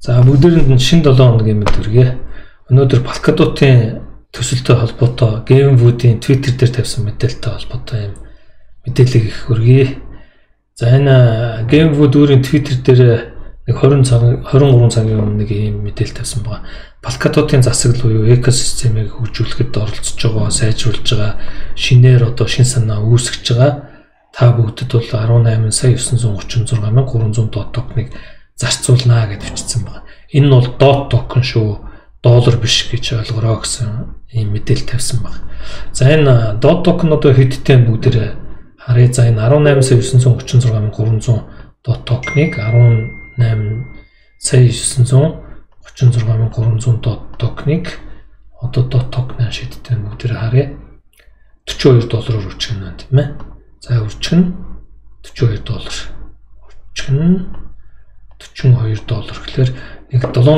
За бүгдээрэнд нь шинэ 7 хоногийн мэд хүргэе. Өнөөдөр Polkadot-ийн төсөлтэй холбоотой Gamewood-ийн Twitter дээр тавьсан мэдээлэлтэй холбоотой юм мэдээллийг их хүргэе. За энэ Gamewood өөрийн Twitter дээр нэг 23 цагийн өмнө нэг ийм мэдээлэл тавьсан байгаа. Polkadot-ийн засаг буюу экосистемийг хөгжүүлэхэд оролцож байгаа, сайжруулж байгаа, шинээр одоо шин санаа үүсгэж байгаа та бүгдэд бол 18,936,300 DOT токеныг зарцуулнаа гэж бичсэн байна. Энэ нь бол DOT токен шүү, доллар биш гэж ойлгороо гэсэн ийм мэдээлэл тавьсан байна. За энэ DOT токен одоо хэдтэй бүгдээр харъя. За энэ 18,936,300 DOT токеныг 18,936,300 DOT токеныг одоо DOT токен шийдтэй бүгдээр харъя. $42 үржих нь тийм ээ. За үржих нь $42. Үржих нь $42 гэхээр нэг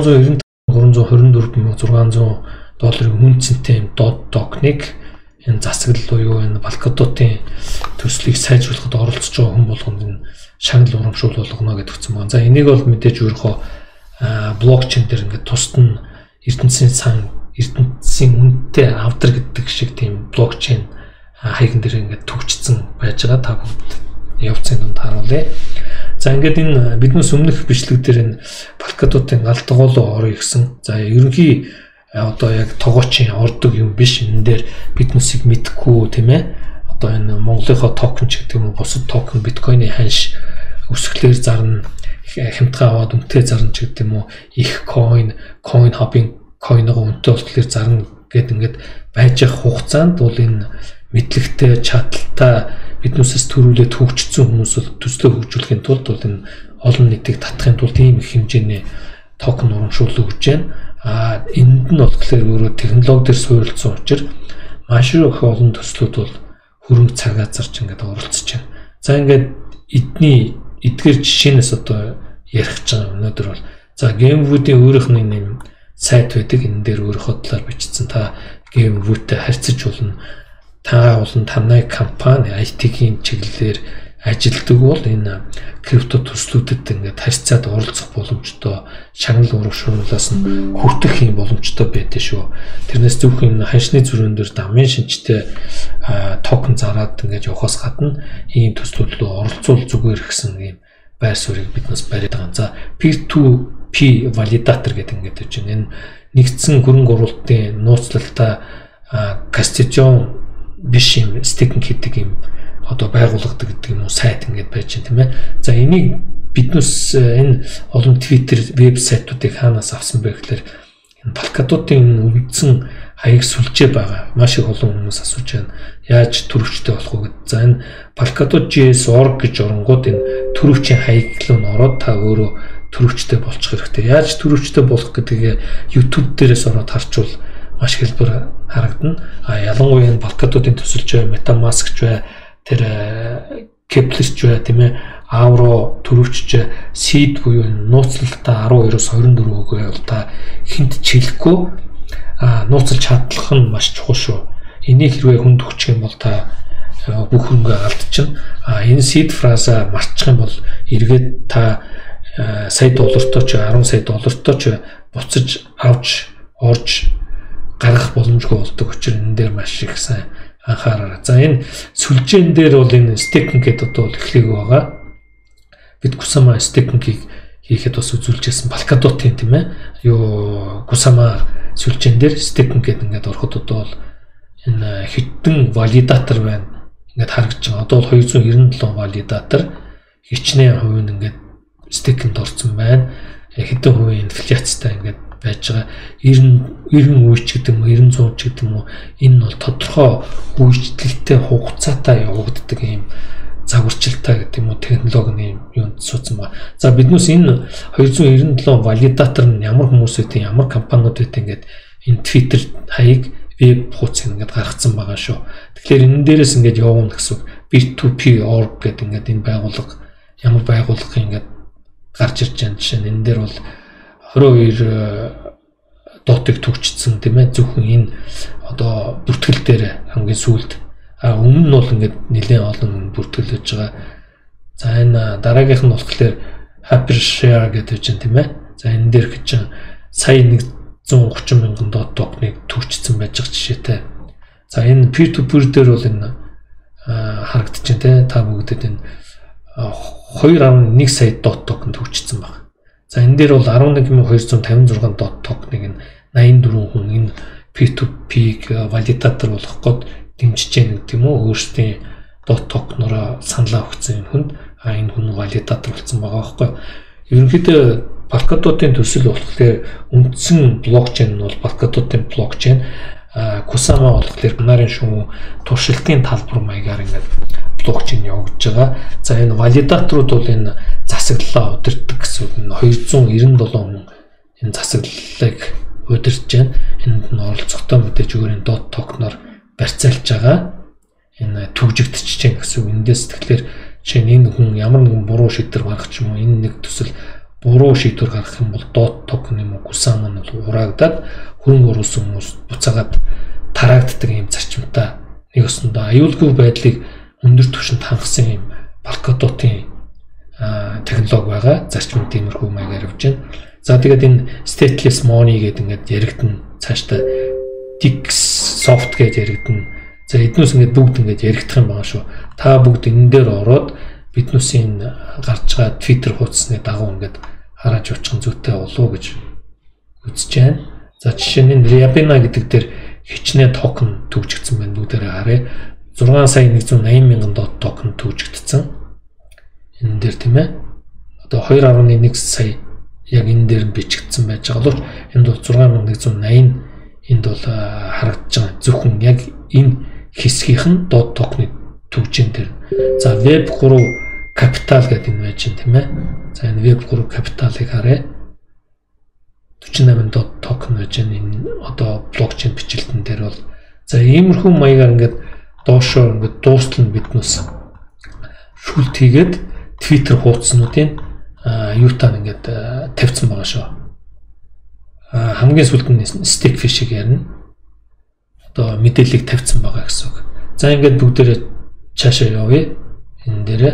790,324,600 хүн цэнтэй юм DOT токеныг энэ засаг буюу энэ Polkadot-ийн төслийг сайжруулахад оролцож байгаа хүн болгонд энэ шагнал урамшуул болгоно гэдэг хэвчээ байна. За энийг бол мэдээж өөрийнхөө блокчейн дээр ингээд тусад нь ертөнцийн үнэтэй авдар гэдэг шиг тийм блокчейн хаягн дээр ингээд төгжсөн байж байгаа. Та бүгд явцын донд харуулъя. За ингээд энэ биднээс өмнөх бичлэг дээр энэ Polkadot-ийн галдгоолоо орё гэсэн. За ерөнхий одоо яг тогоочийн ордог юм биш. Энэ дээр биднээсийг мэдхгүй тийм ээ. Одоо энэ Монголынхоо токен ч гэдэг юм уу, бусад токен биткойны ханш өсгөлээр зарна, хямдхан аваад үнэтэй зарна ч гэдэг юм уу, их coin hub-ын coin-ого үнэтэй болохоор зарна гэд ингээд байж явах хугацаанд бол энэ мэдлэгтэй, чадaltaй биднээсээс төрүүлээд хөгжсөн хүмүүс бол төслөө хөгжүүлэхийн тулд бол энэ олон нийтийг татахын тулд ийм их хэмжээний токен урамшуул өгж байна. Энд нь болохоор өөрөө технологи дээр суурилсан учраас маш их олон төслүүд бол хөрөнгө цагаа зарж ингээд оролцож байна. За ингээд эдгээр жишээнээс одоо ярих гэж байгаа өнөөдөр бол за Gamewood-ийн өөрийнх нь юм сайт байдаг. Энэ дээр өөрийнхөө талаар бичсэн. Та Gamewood-тэй харьцаж болно. Та болон танай компани IT-ийн чиглэлээр ажилтдаг бол энэ крипто төслүүдэд ингээд харьцаад оролцох боломжтой, шагнал урамшууллаас нь хүртэх юм боломжтой байдаг шүү. Тэрнээс зөвхөн ханшны зүрхэн дээр дамын шинжтэй токен зараад ингээд явахаас гадна ийм төслүүд рүү оролцуул зүгээр гэсэн ийм байр суурийг биднээс бариад байгаа. За P2P валидатор гэдэг ингээд байна. Энэ нэгдсэн хөрөнгө оруулалтын нууцлалтай кастодион биш юм стейкинг гэдэг юм одоо байгууллагадаг гэдэг юм уу сайт ингээд байж байна тийм ээ. За энийг биднээс энэ олон Twitter вебсайтуудыг хаанаас авсан бэ гэхээр энэ Polkadot-ийн үндсэн хаяг сүлжээ байгаа. Маш их олон хүмүүс асууж байна. Яаж төрөвчтэй болох вэ гэдэг. За энэ Polkadot.js.org гэж оронгууд энэ төрөвчийн хаяг руу н ороод та өөрөө төрөвчтэй болчих хэрэгтэй. Яаж төрөвчтэй болох гэдгийг YouTube дээрээс ороод харчвал маш хэлбэр харагдана. Ялангуяа энэ Polkadot-ийн төсөлж бай, MetaMask ч бай, тэр Keplr ч бай тийм ээ, Avro төрөвчж seed буюу нууцлалтаа 12-оос 24 өгөө бол та хинт чиглэхгүй нууцлж чадлах нь маш чухал шүү. Энийг хэрвээ хүнд өгчих юм бол та бүх хөнгөө алдчихна. Энэ seed фраза марчих юм бол эргээд та сая доллартай ч 10 сая доллартай ч буцаж авч орж гаргах боломжгүй болдог учраас энэ дээр маш их сайн анхаараарай. За энэ сүлжээн дээр бол энэ стейкинг гэдэг одоо эхлэх байгаа. Бид Kusama стейкингийг хийхэд бас үзүүлжсэн Polkadot-ийн тийм ээ. Kusama сүлжээн дээр стейкинг гэдэг ингээд ороход одоо бол энэ хэдэн валидатор байна. Ингээд харагдаж байгаа. Одоо бол 297 валидатор хичнээн хувийн ингээд стейкинд орсон байна. Хэдэн хувийн инфляцтай ингээд байж байгаа. 90 үеч гэдэг юм уу, 90 100 ч гэдэг юм уу, энэ бол тодорхой үйлчлэлтэй хугацаатай явагддаг юм загварчилтаа гэдэг юм уу, технологийн юунд суудсан ба. За биднээс энэ 297 валидатор нь ямар хүмүүс үгүй, ямар компаниуд үгүй ингээд энэ Twitter хаяг веб хуудсыг ингээд гаргацсан байгаа шүү. Тэгэхээр энэ дээрээс ингээд явна гэсэн P2P org гэдэг ингээд энэ байгууллага ямар байгууллага ингээд гарч ирж байгаа жишээ нь энэ дээр бол 22 дотыг төгчсөн тийм ээ. Зөвхөн энэ одоо бүртгэл дээр хамгийн сүүлд өмнө нь бол ингээд нэлээд олон бүртгэл хийж байгаа. За энэ дараагийнх нь болохоор HyperShare гэдэг чинь тийм ээ. За энэ дээр гэж сая 130 мянган дот токеныг төрчихсөн байж байгаа жишээтэй. За энэ peer to peer дээр бол энэ харагдаж байна те. Та бүгдэд энэ 2.1 сая дот токен төрчихсөн байна. За энэ дээр бол 11256 дот токеныг нь 84 хүн энэ P2P валидатор болох гээд дэмжиж яах гэдэг юм уу? Өөрсдийн дот токенороо саналаа өгсөн хүнд энэ хүн валидатор болсон байгаа байхгүй. Ерөнхийдөө Polkadot-ын төсөл болохоор үндсэн блокчейн нь бол Polkadot-ын блокчейн, Kusama болохоор нарын шүүн туршилтын талбар маягаар ингээд блокчейн явагдаж байгаа. За энэ валидаторууд бол энэ засаглалаа удирдах гэсэн үг. 297 хүн энэ засаглалыг удирдах байна. Энд нь оролцохтой мэдээж өөрийн дот токеноор барьцаалж байгаа. Энэ төвжигдчихэж байна гэсэн үг. Эндээс тэгэхээр жишээ нь энэ хүн ямар нэгэн буруу шийдвэр гаргах ч юм уу, энэ нэг төсөл буруу шийдвэр гаргах юм бол дот токен юм уу Kusama нь урагдаад хөрөнгө оруулсан хүмүүс буцаагаад тараагддаг юм зарчимтай нэг өсөндөө аюулгүй байдлыг өндөр түвшинд хангасан юм Polkadot-ын технологи байгаа. Зарчим тиймэрхүү маягаар явж байна. За тэгээд энэ stateless money гэдэг ингээд яригдана. Цаашдаа DIX soft гэж яригдана. За эднээс ингээд бүгд ингээд яригдах юм байгаа шүү. Та бүгд энэ дээр ороод биднүүсийн гарч байгаа Twitter хуудасны дагуу ингээд хараад явчих зүйтэй болов гэж үзэж байна. За жишээ нь Ryabina гэдэг дээр хичнээн токен төвжигдсэн байна. Бүгдээрээ харъя. 6 сая 180 мянган дот токен төвжигдсэн. Энэ дээр тийм ээ. Одоо 2.1 сая яг энэ дээр бичигдсэн байж байгаа боловч энд бол 6180 энд бол харагдаж байгаа. Зөвхөн яг энэ хэсгийнх нь дот токны төвжин дээр. За Web3 Capital гэдэг юм байж байна тийм ээ. За энэ Web3 Capital-ыг харъя. 48 дот токен байж байна. Энэ одоо блокчейн бичлэлтэн дээр бол за иймэрхүү маягаар ингээд доошоо ингээд дуустал нь биднээс шүлт хийгээд Twitter хуудаснуудын юутаар ингээд тавьсан байгаа шүү. Хамгийн сүүлд нь Stakefish-ийг ярина. Одоо мэдээллийг тавьсан байгаа гэсэн үг. За ингээд бүгдээрээ цаашаа явъя. Энэ дээрээ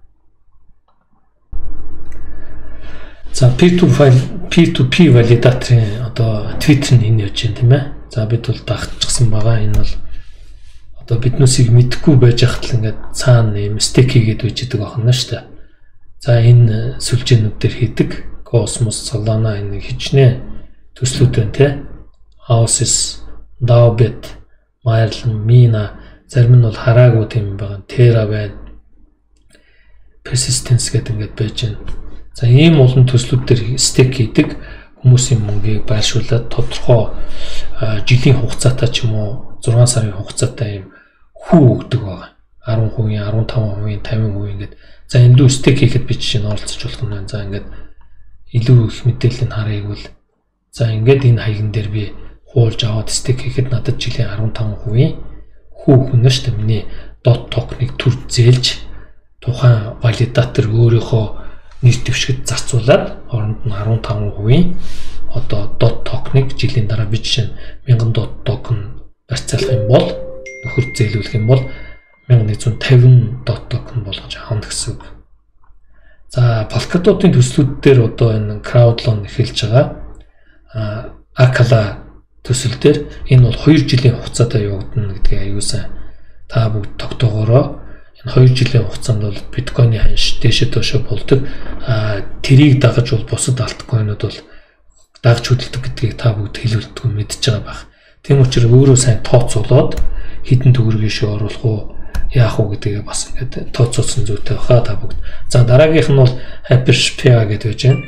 за P2P валидаторын одоо Twitter нь энэ явж байна тийм ээ. За бид бол дагчихсан байгаа. Энэ бол одоо биднүүсийг мэдэхгүй байж хахад л ингээд цаана юм стейк хийгээд байж байгаа байна шүү дээ. За энэ сүлжээнүүд дээр хийдэг Cosmos, Solana энэ хичнээн төслүүд байна те. Oasis, Daobit, Maerlin, Mina зарим нь бол хараагүй тийм байгаа. Terra байна. Persistence гэдэг ингээд байж байна. За ийм олон төслүүд дээр стейк хийдэг хүмүүсийн мөнгийг байршуулад тодорхой жилийн хугацаатай ч юм уу 6 сарын хугацаатай юм хүү өгдөг байгаа. 10%, 15%, 50% ингээд. За энэ дүү стейк хийхэд би жишээ нь оролцож болох юм байна. За ингээд илүү их мэдээлэл нь харъяг бол за ингээд энэ хаягн дээр би хуулж аваад стейк хийхэд надад жилийн 15% хүү өгнө шүү дээ. Миний дот токеныг төр зээлж тухайн валидатор өөрийнхөө нэр дэвшгэд зарцуулаад оронд нь 15% одоо дот токеныг жилийн дараа би жишээ нь 1000 дот токен барьцаалах юм бол нөхөр зээлүүлэх юм бол 1150 дот токен болгож авах гэсэн үг. За Polkadot-ын төслүүд дээр одоо энэ crowdloan эхэлж байгаа. Akala төсөл дээр энэ бол 2 жилийн хугацаатай явагдана гэдгийг аюулсан та бүгд тогтоогоорой. Энэ 2 жилийн хугацаанд бол биткойны ханш дээшээ доошоо болдог. Тэрийг дагаж бол бусад альткойнууд бол дагж хөдөлдөг гэдгийг та бүгд хэлүүлдэг мэдж байгаа байх. Тийм учраас өөрөө сайн тооцоолоод хідэн төгрөгийг шөө оруулах уу яах уу гэдгийг бас ингээд тооцоолсон зүйтэй баха та бүгд. За дараагийнх нь бол Hypersphere гэдэг байж байна.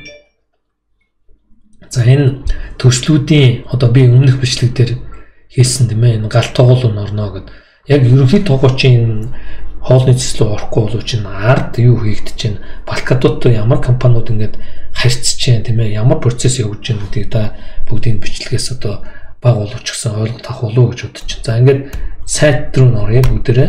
За энэ төслүүдийн одоо би өмнөх бичлэг дээр хийсэн тийм ээ энэ галт тоглоом орно гэд. Яг ерөнхий тоглоочийн хоолны цэслүү орохгүй болов чинь ард юу хийгдэж байна? Polkadot ямар компаниуд ингээд харьцаж байна тийм ээ? Ямар процесс явуулж байна гэдгийг та бүгдийн бичлэгээс одоо баг боловч гэсэн ойлголт авах болов уу гэж бодож байна. За ингээд сайт руу н оръё бүгдээрээ.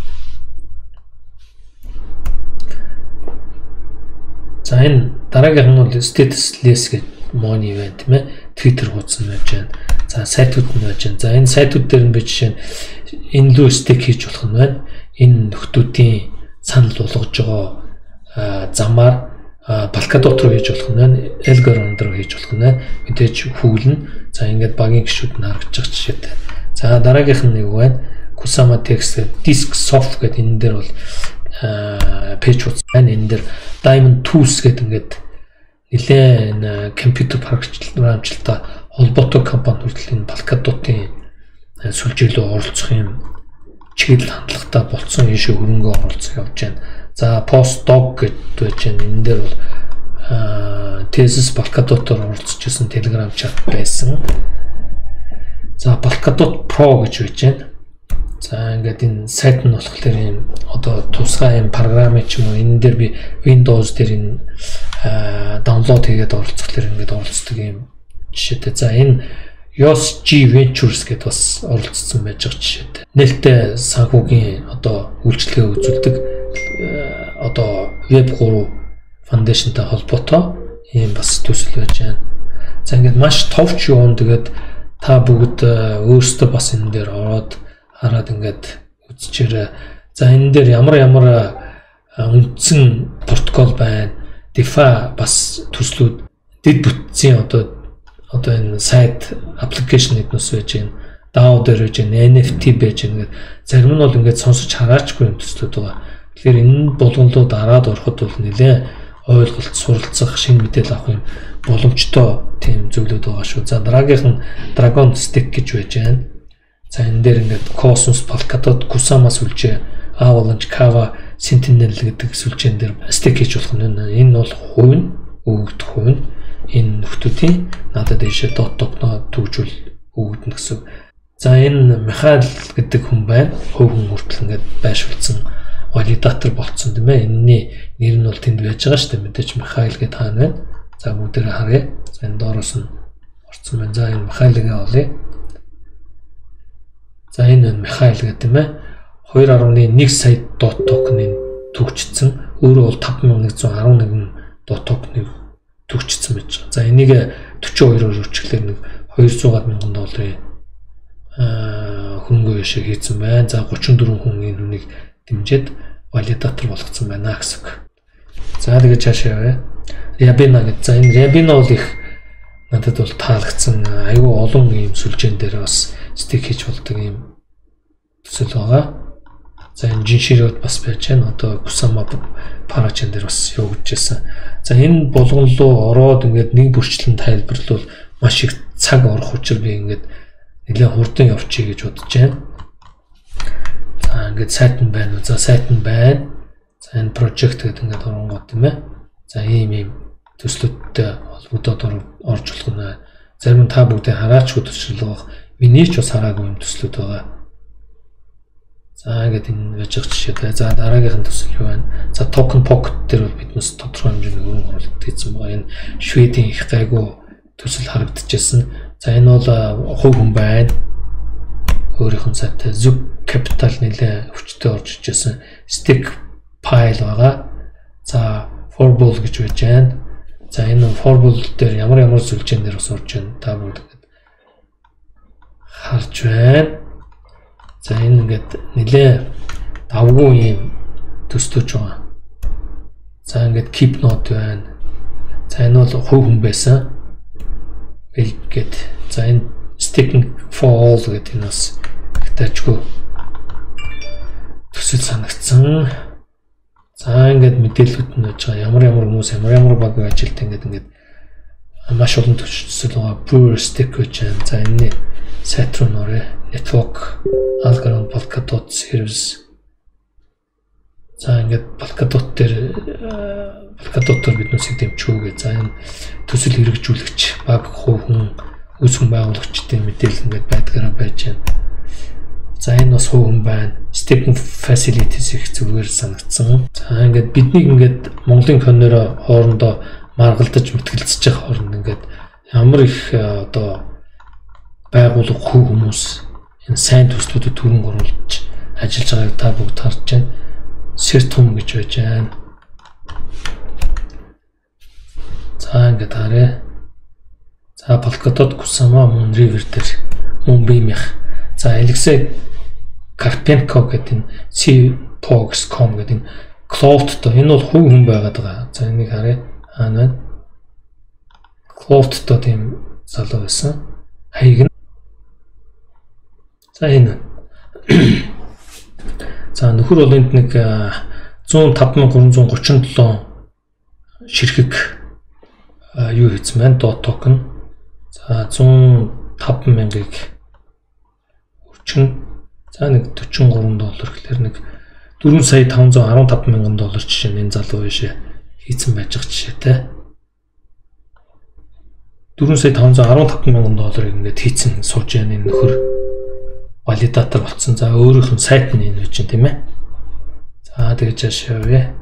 За энэ дараагийнх нь бол stateless гэдэг money байна тийм ээ. Twitter хуудас нь байж байна. За сайтууд нь байж байна. За энэ сайтууд дээр нь би жишээ нь энэ лөө стейк хийж болох нь байна. Энэ нөхдүүдийн санал болгож байгаа замаар Polkadot руу хийж болох нь Elgaron руу хийж болох нь мэдээж хүүлнэ. За ингээд багийн гişүүд нь харагдаж байгаа жишээтэй. За дараагийнх нь юу вэ? Kusama Text Disk Soft гэдэг энэ дээр бол пэйж хуудас байна. Энэ дээр Diamond Tools гэдэг ингээд нэлээд компьютер програмчлалтаа холбоотой компани хүртэл энэ Polkadot-ийн сүлжээлөө оролцох юм чиглэл хандлагатай болцсон энэ шиг хөрөнгө оруулалт явж байна. За Postdoc гэдэг байж байна. Энэ дээр бол Thesis Polkadot-оор оролцож байсан Telegram chat байсан. За Polkadot Pro гэж байж байна. За ингээд энэ сайт нь болохоор юм одоо тусгай юм програм ч юм уу энэ дээр би Windows дээр энэ download хийгээд оролцохлоор ингээд оролцдог юм жишээтэй. За энэ Yos G Ventures гэдээ бас оролцсон байж байгаа жишээтэй. Нээлттэй санхүүгийн одоо үйлчлэгээ үзүүлдэг одоо Web3 Foundation-тай холбоотой ийм бас төсөл байж байна. За ингээд маш товч юун тэгээд та бүгд өөрсдөө бас энэ дээр ороод хараад ингээд үзчихээрэй. За энэ дээр ямар үндсэн протокол байна. DeFi бас төслүүд дэд бүтцийн одоо энэ сайт аппликейшн эднэс байж байна. DAO дээр байж байна, NFT байж байна. Зарим нь бол ингээд сонсож хараачгүй юм төслүүд байгаа. Тэгэхээр энэ болгонлоо дараад ороход бол нэлээ ойлголт суралцах, шинэ мэдээлэл авах юм боломжтой тийм зүйлүүд байгаа шүү. За дараагийнх нь Dragon Stack гэж байж байна. За энэ дээр ингээд Cosmos, Polkadot, Kusama сүлжээ, Avalanche, Kava, Sentinel гэдэг сүлжээн дээр стейк хийж болох нь энэ бол хувь нь өгөгдөх хувь нь энэ нөхдүүдийн надад дэше .token төгжүүл өгөгдөн гэсэн. За энэ Михаил гэдэг хүн байна. Хувийн хүртэл ингээд байршуулсан валидатор болцсон тийм ээ. Энэний нэр нь бол тэнд байж байгаа шүү дээ. Мэдээж Михаил гэдэг хаана байна. За бүгдээрээ харъя. За энэ доороос нь орсон байна. За энэ Михаилгээ олъё. За энэ Михаил гэдэг тийм ээ 2.1 сая .token-ыг төгжсөн. Өөрөө бол 5111 .token-ыг төгжсөн байж байгаа. За энийг 42-оор үржиглээр нэг $200,000 хөнгөө яшаа хийсэн байна. За 34 хүн энэ хүнийг дэмжиж валидатор болгоцсон байна гэсэн. За тэгээд цаашаа явъя. Ryabina гэдэг. За энэ Ryabina бол их надад бол таалагдсан. Айгүй олон ийм сүлжээн дээр бас стейк хийж болдог ийм төсөл байгаа. За энэ жинширүүд бас байж байна. Одоо Kusama Parachain дээр бас явагдажсэн. За энэ болгон руу ороод ингээд нэг бүрчлэн тайлбарлавал маш их цаг орох учраас би ингээд нэлээд хурдан явчих гэж бодож байна. За ингээд сайт нь байна уу? За сайт нь байна. За энэ project гэдэг ингээд оронгууд тийм ээ. За ийм төслүүдтэй холбогдоод орж болох нь зарим та бүгдээ хараачгүй төсөл байгаа. Миний ч бас хараагүй юм төслүүд байгаа. За ингээд энэ байж байгаа жишээтэй. За дараагийнх нь төсөл юу байна? За token pocket дээр бол биднээс тодорхой хэмжээний өргөн оруулалт хийсэн байгаа. Энэ Шведийн их гайгүй төсөл харагдчихсан. За энэ бол хувь хүн байна. Өөрийнх нь сайтай Zug Capital нэлээ өвчтөй орж ижсэн. Stick Pile байгаа. За Forball гэж байж байна. За энэ Forball дээр ямар сүлжээн дээр бас орж байна. Та бүгд харж байна. За энэ ингээд нэлээ давгүй юм төслөж байгаа. За ингээд keep node байна. За энэ бол хувь хүн байсан. Ингээд за энэ sticking for all гэдэг энэ бас хэтажгүй төсөл санагдсан. За ингээд мэдээлэлүүд нь байж байгаа. Ямар хүмүүс ямар баг ажилт ингээд маш олон төсөл байгаа. Brewer stick гэж байна. За энэ сайт руу нөрөө network Algorand Polkadot service. За ингээд Polkadot дээр Polkadot-оор биднээс дэмжүүгээ. За энэ төсөл хэрэгжүүлэгч баг хувь хүн үс хүн байгуулагчдын мэдээлэл ингээд байдгаараа байж байна. За энэ бас хувь хүн байна. Staking facilities их зүгээр санагдсан. За ингээд бидний ингээд Монголын коннороо хоорондоо маргалдаж мэтгэлцэж байгаа хооронд ингээд ямар их одоо байгууллага хувь хүмүүс энэ сайн төслүүдэд хөрөнгө оруулж ажиллаж байгааг та бүгд харж байна. Certum гэж байж байна. За ингээд харъя. За Polkadot, Kusama, Moonriver дээр мөн биемих. За Alexei Karpenko гэдэг энэ CPOX.com гэдэг энэ cloud-то энэ бол хувь хүн байгаад байгаа. За энийг харъя. хаана Cloud-д тийм залуу байсан. Хаяг нь. За энэ. За нөхөр бол энд нэг 105,337 ширхэг юу хийсэн байна? DOT токен. За 105,000-ыг өрчин. За нэг $43 гэхэлэр нэг $4,515,000 жишээ нь энэ залуу бишээ хийсэн байж байгаа жишээтэй. $4,515,000 ингээд хийсэн сууж яаны нөхөр валидатор болсон. За өөрийнх нь сайт нь энэ үчин тийм ээ. За тэгэж яашаавэ.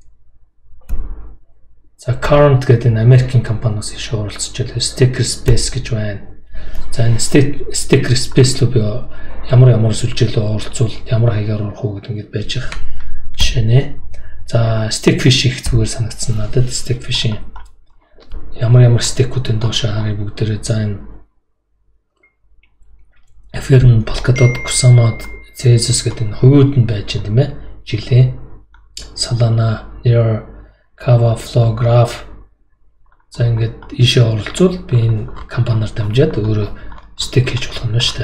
За Current гэдэг энэ Америкийн компаниас их оролцож байгаа Staker Space гэж байна. За энэ Staker Space руу би ямар сүлжээлөө оролцвол ямар хаягаар орох уу гэдэг ингээд байж байгаа жишээ нэ. За Stakefish их зүгээр санагдсан надад. Stakefish ямар стейкүүдийн доош харъя бүгдээрээ. За энэ Affirm, Polkadot, Kusama, Tezos гэдэг энэ хувиуд нь байж байна тийм ээ. Жилээ. Solana, Near, Kava, Flow, Graph. За ингээд ийшээ оролцвол би энэ компаниар дамжаад өөрөө стейк хийж болох юм байна шүү дээ.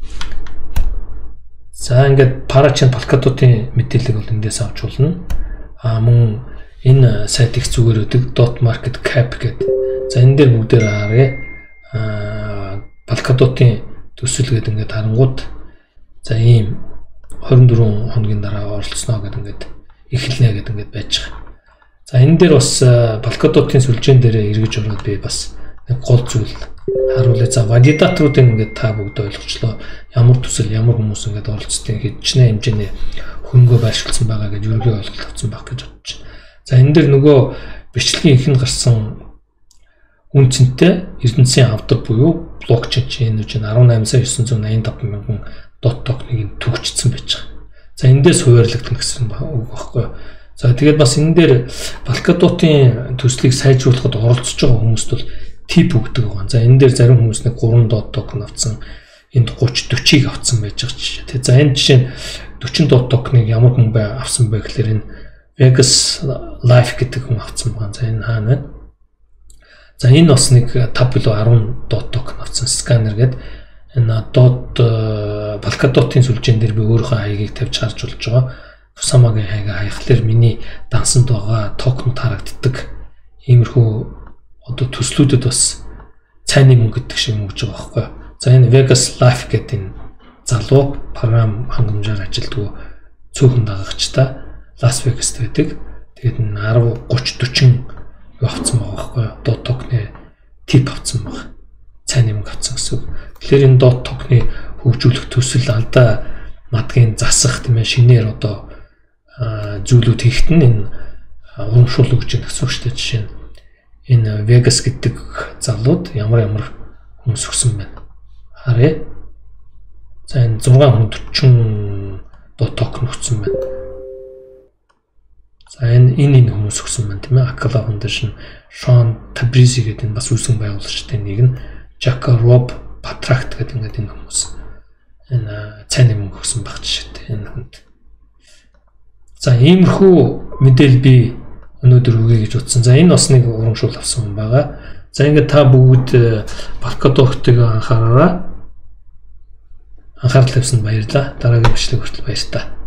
За ингээд Parachain, Polkadot-ийн мэдээллийг бол эндээс авч болно. Мөн энэ сайт их зүгээр өдөг dot market cap гэдэг. За энэ дээр бүгдээр харъя. Polkadot-ийн төсөл гэдэг ингээд харангууд за ийм 24 хоногийн дараа оролцсноо гэдэг ингээд эхэлнэ гэдэг ингээд байж байгаа. За энэ дээр бас Polkadot-ийн сүлжээн дээр эргэж ороод би бас нэг гол зүйл харуулъя. За валидаторуудын ингээд та бүгд ойлгочлоо. Ямар төсөл, ямар хүмүүс ингээд оролцдог хэдчнээ хэмжээний хөнгөө байршуулсан байгаа гэж ерөнхий ойлголт авсан баг гэж бодож байна. За энэ дээр нөгөө бичлэгийн ихэнх гарсан үнцэнтэй Эрдэнэсийн авдар буюу блокчейн чинь 18,985,000 DOT токеныг төгжсөн байж байгаа. За эндээс хуваарлагдана гэсэн үг байхгүй юу? За тэгээд бас энэ дээр Polkadot-ийн төслийг сайжруулахад оролцож байгаа хүмүүст бол тип өгдөг байгаа. За энэ дээр зарим хүмүүс нэг 3 DOT токен авсан, энд 30-40-ыг авсан байж байгаа жишээ. Тэгээд за энэ жишээ нь 40 DOT токеныг ямар хүн авсан бэ гэхээр энэ Vegas Life гэдэг хүн авсан байгаа. За энэ хаана вэ? За энэ бас нэг 5 билүү 10 DOT токен авсан сканер гэдэг энэ Polkadot-ийн сүлжээн дээр би өөрийнхөө хаягийг тавьж харж болж байгаа. Kusama-гийн хаягаа хаяхлаар миний дансанд байгаа токенууд харагддаг. Иймэрхүү одоо төслүүдэд бас цайны мөнгө гэдэг шиг мөнгөж байгаа байхгүй юу? За энэ Vegas Life гэдэг энэ залуу програм хангамжаар ажилтгүй цөөхөн дагагчтай Las Vegas-т байдаг. Тэгээд 10, 30, 40 юу авцсан байгаа байхгүй юу? DOT токны тип авцсан байгаа. Цайны мөнгө авцсан гэсэн үг. Тэгэхээр энэ DOT токны хөгжүүлэх төсөл алдаа мадгийн засах тийм ээ шинээр одоо зүйлүүд хийхэд нь энэ урамшуул өгч байгаа гэсэн үг шүү дээ. Жишээ нь энэ Vegas гэдэг залууд ямар хүмүүс өгсөн байна. Харъя. За энэ 640 DOT токен өгсөн байна. За энэ хүмүүс өгсөн байна тийм ээ. Akala Foundation, Sean Tabrizi гэдэг энэ бас үүсгэн байгуулагчтай нэг нь Jacob Patract гэдэг ингээд энэ хүмүүс энэ цайны мөнгө өгсөн баг жишээтэй энэ хүнд. За иймэрхүү мэдээлэл би өнөөдөр өгье гэж утсан. За энэ бас нэг урамшуул авсан хүн байгаа. За ингээд та бүгд Polkadot-ыг анхаараарай. Анхаарал тавьсанд баярлалаа. Дараагийн бичлэг хүртэл баяр та.